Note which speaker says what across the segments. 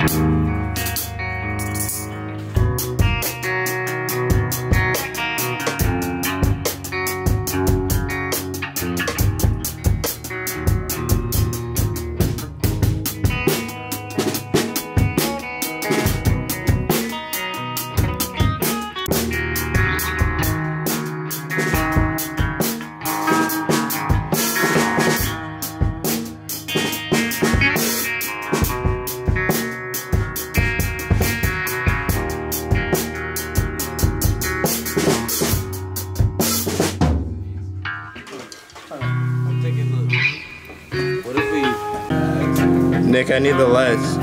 Speaker 1: Nick, I need the lights.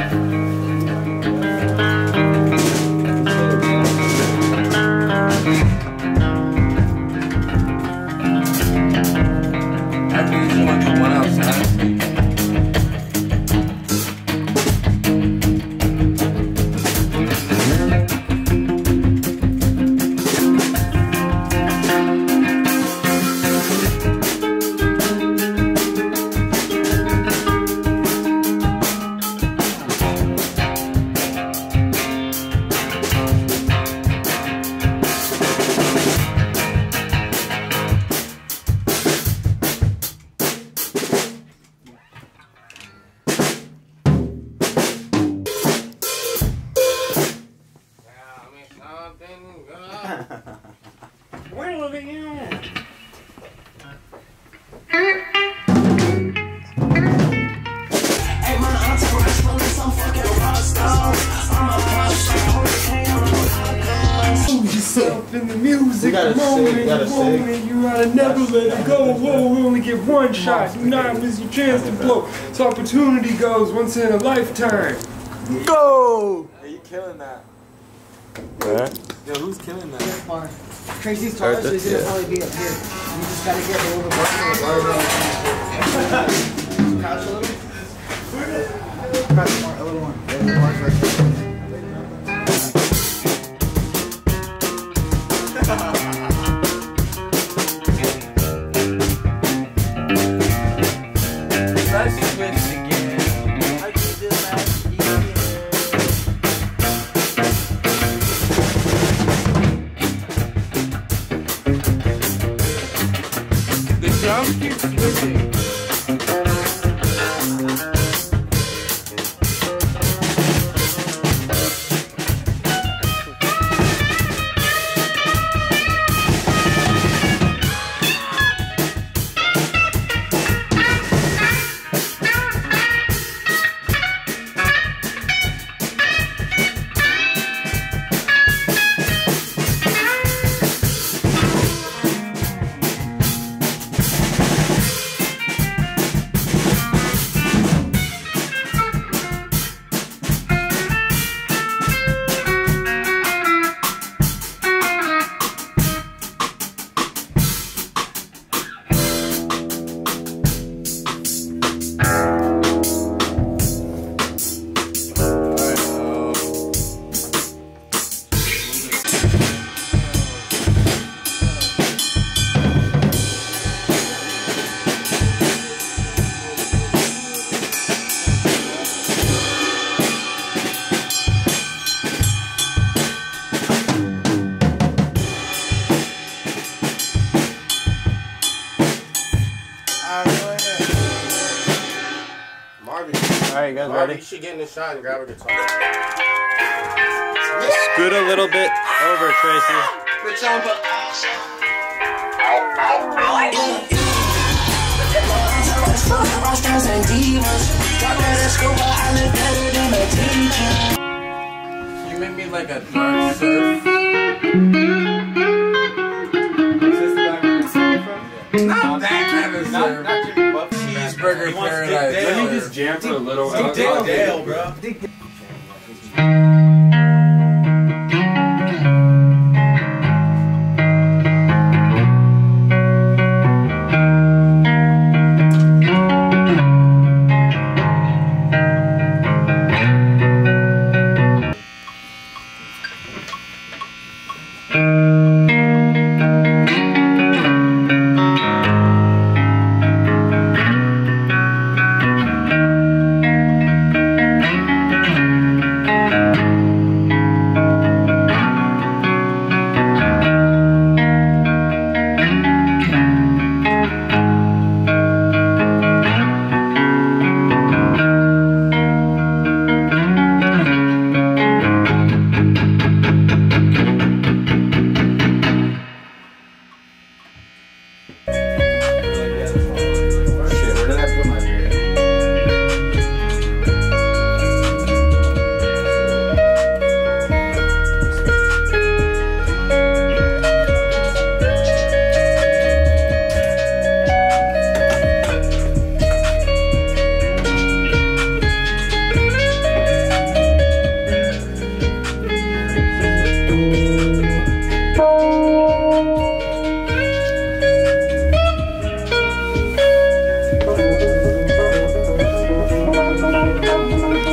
Speaker 2: I think you want the one outside.
Speaker 3: Where are you at? Yourself in the music moment, you gotta never let it go. Whoa, we only get one shot. Do not miss your chance to blow. So opportunity goes once in a lifetime. Go!
Speaker 2: Hey, you killing that?
Speaker 1: Yeah.
Speaker 2: Yo, who's killing that?
Speaker 4: Tracy's taller, so he's gonna probably be up here. You just gotta get a little bit more. Crouch a little. Crouch more, a little more. A little more first.
Speaker 2: Let's switch again. I can do that. The drum keeps switching.
Speaker 1: Alright, you guys
Speaker 2: Marvy,
Speaker 1: ready?
Speaker 2: you should get in the shot and grab a guitar.
Speaker 1: Scoot a little bit over, Tracy.
Speaker 2: Good job, but you made me like a dark surf. Not that kind of surf. Cheeseburger paradise.
Speaker 3: Let me just jam for a little.
Speaker 2: Dale, bro.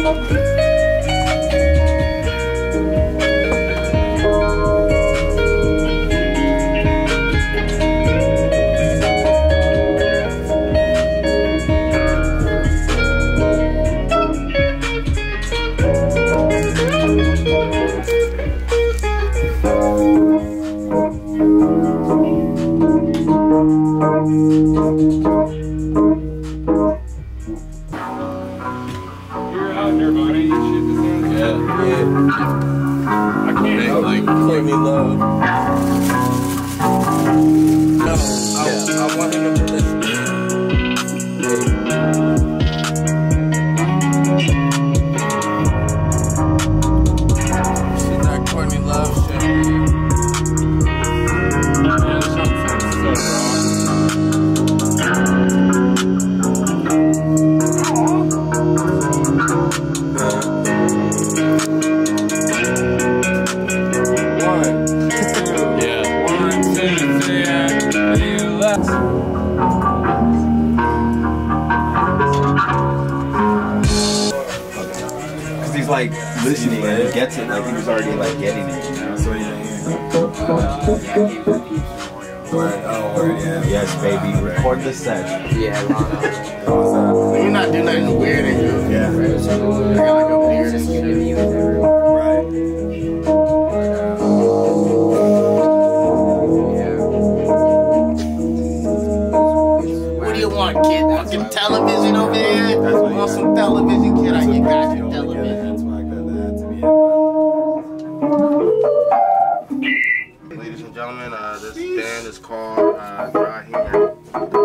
Speaker 2: I want him to listen. This is that Courtney Love shit.
Speaker 3: Yeah, this song sounds so
Speaker 5: He's like listening and he gets it, like he was already like getting it, you know? So word, yeah. Yes, baby. Record the set.
Speaker 4: Yeah,
Speaker 2: You're not doing nothing weird and you.
Speaker 5: Yeah.
Speaker 2: I got like a beard and shit.
Speaker 5: Right.
Speaker 2: What do you want, kid? Fucking television over there? You want some television, kid? I got your television. Ladies and gentlemen, this band is called Dry Humor.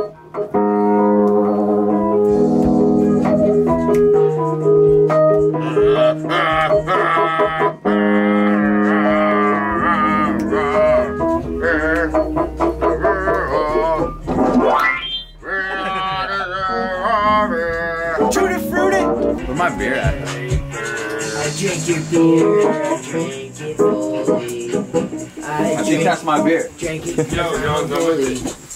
Speaker 5: Where's my beer at?
Speaker 4: I drink your beer, drink it fully.
Speaker 5: I think that's my beer.
Speaker 4: Drink it
Speaker 3: Yo,
Speaker 4: fully.